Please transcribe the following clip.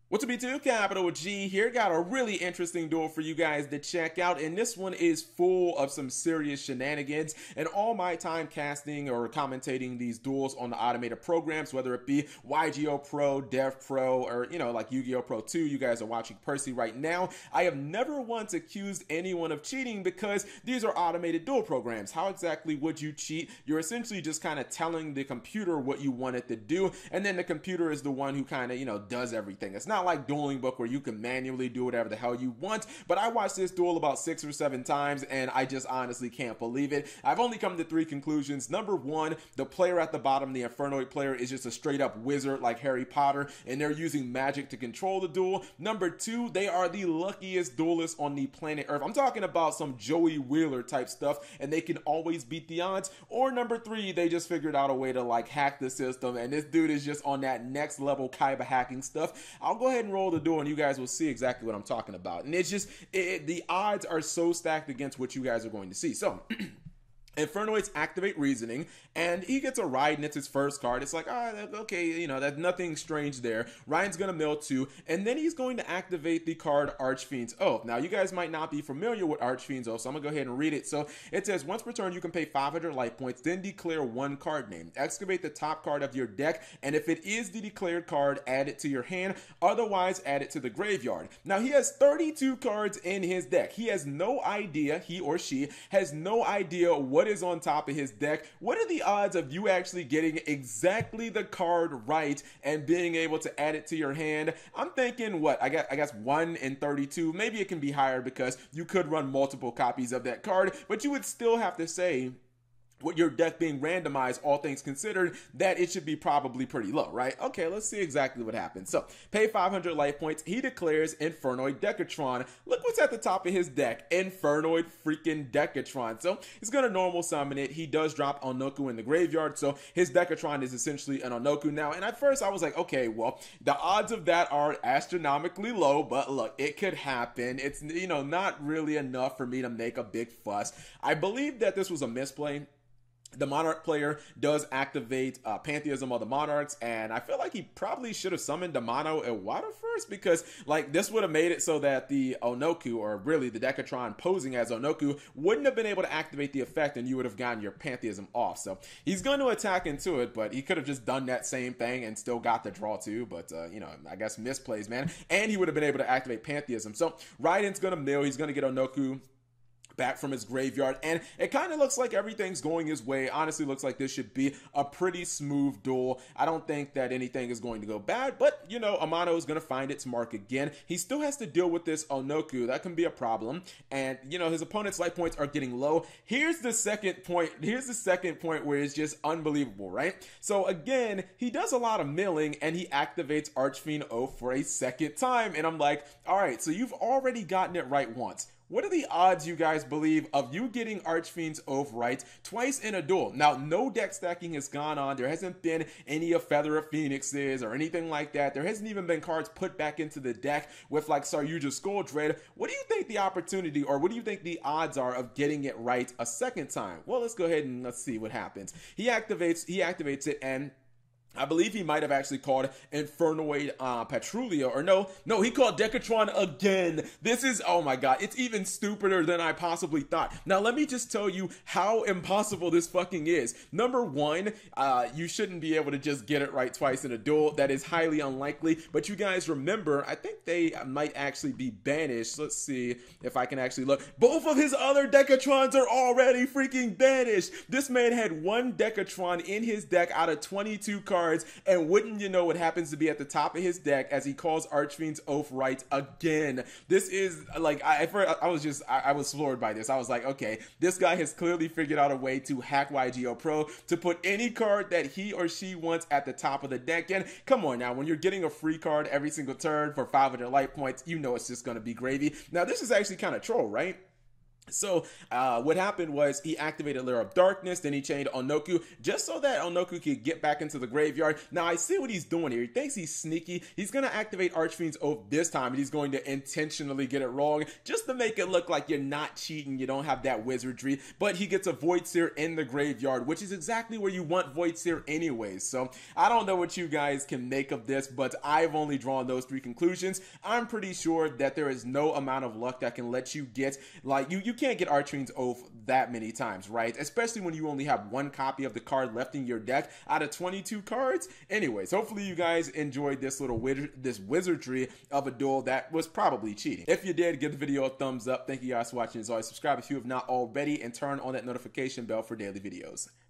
What's up, B2? Capital G here. Got a really interesting duel for you guys to check out, and this one is full of some serious shenanigans. And all my time casting or commentating these duels on the automated programs, whether it be YGO Pro, Dev Pro, or like Yu-Gi-Oh! Pro 2, you guys are watching Percy right now. I have never once accused anyone of cheating because these are automated duel programs. How exactly would you cheat? You're essentially just kind of telling the computer what you want it to do, and then the computer is the one who kind of does everything. It's not like Dueling Book where you can manually do whatever the hell you want, but I watched this duel about 6 or 7 times and I just honestly can't believe it. I've only come to 3 conclusions. Number 1, the player at the bottom, the Infernoid player, is just a straight up wizard like Harry Potter, and they're using magic to control the duel. Number 2, they are the luckiest duelists on the planet Earth. I'm talking about some Joey Wheeler type stuff, and they can always beat the odds. Or number 3, they just figured out a way to like hack the system, and this dude is just on that next level Kaiba hacking stuff. I'll go ahead and roll the duel and you guys will see exactly what I'm talking about. And it's just, the odds are so stacked against what you guys are going to see. So Infernoids activate Reasoning, and he gets a ride, and it's his first card. It's like, okay, that's nothing strange there. Ryan's going to mill 2, and then he's going to activate the card Archfiend's Oath. Now, you guys might not be familiar with Archfiend's Oath, so I'm going to go ahead and read it. So, it says, once per turn, you can pay 500 life points, then declare 1 card name. Excavate the top card of your deck, and if it is the declared card, add it to your hand. Otherwise, add it to the graveyard. Now, he has 32 cards in his deck. He has no idea, he or she has no idea what is on top of his deck. What are the odds of you actually getting exactly the card right and being able to add it to your hand? I'm thinking, I guess 1 in 32. Maybe it can be higher because you could run multiple copies of that card, but you would still have to say, with your deck being randomized, all things considered, that it should be probably pretty low, right? Okay, let's see exactly what happens. So, pay 500 life points. He declares Infernoid Decatron. Look what's at the top of his deck. Infernoid freaking Decatron. So, he's going to normal summon it. He does drop Onoku in the graveyard, so his Decatron is essentially an Onoku now. And at first, I was like, okay, well, the odds of that are astronomically low, but look, it could happen. It's, not really enough for me to make a big fuss. I believe that this was a misplay. The Monarch player does activate Pantheism of the Monarchs, and I feel like he probably should have summoned Damano Iwata first, because this would have made it so that the Onoku, or really the Decatron posing as Onoku, wouldn't have been able to activate the effect, and you would have gotten your Pantheism off. So he's going to attack into it, but he could have just done that same thing and still got the draw too, but I guess misplays, man. And he would have been able to activate Pantheism. So Raiden's going to mill, he's going to get Onoku back from his graveyard, and it kind of looks like everything's going his way. Honestly, looks like this should be a pretty smooth duel. I don't think that anything is going to go bad, but Amano is going to find its mark again. He still has to deal with this Onoku. That can be a problem, and his opponent's life points are getting low. Here's the second point where it's just unbelievable, right? So again, he does a lot of milling, and he activates Archfiend Oath for a second time, and I'm like, all right, so you've already gotten it right once. What are the odds, you guys believe, of you getting Archfiend's Oath right twice in a duel? Now, no deck stacking has gone on. There hasn't been any of Feather of Phoenixes or anything like that. There hasn't even been cards put back into the deck with like Saryuja Skull Dread. What do you think the opportunity, or what do you think the odds are of getting it right a second time? Well, let's go ahead and let's see what happens. He activates it, and I believe he might have actually called Infernoid Patrulia, or no, he called Decatron again. This is, oh my god, it's even stupider than I possibly thought. Now, let me just tell you how impossible this fucking is. Number 1, you shouldn't be able to just get it right twice in a duel. That is highly unlikely, but you guys remember, I think they might actually be banished. Let's see if I can actually look. Both of his other Decatrons are already freaking banished. This man had 1 Decatron in his deck out of 22 cards. And wouldn't you know what happens to be at the top of his deck as he calls Archfiend's Oath right again. This is like, I was floored by this. I was like, okay, this guy has clearly figured out a way to hack YGO Pro to put any card that he or she wants at the top of the deck. And come on now, when you're getting a free card every single turn for 500 life points, it's just going to be gravy. Now, this is actually kind of troll, right? So what happened was he activated Lair of Darkness, then he chained Onoku just so that Onoku could get back into the graveyard. Now I see what he's doing here. He thinks he's sneaky. He's going to activate Archfiend's Oath this time, and he's going to intentionally get it wrong just to make it look like you're not cheating, you don't have that wizardry. But he gets a Void Seer in the graveyard, which is exactly where you want Void Seer anyways. So I don't know what you guys can make of this, but I've only drawn those three conclusions. I'm pretty sure that there is no amount of luck that can let you get, like, you can't get Archfiend's Oath that many times, right? Especially when you only have one copy of the card left in your deck out of 22 cards. Anyways, hopefully you guys enjoyed this little wizardry of a duel that was probably cheating. If you did, give the video a thumbs up. Thank you guys for watching. As always, subscribe if you have not already, and turn on that notification bell for daily videos.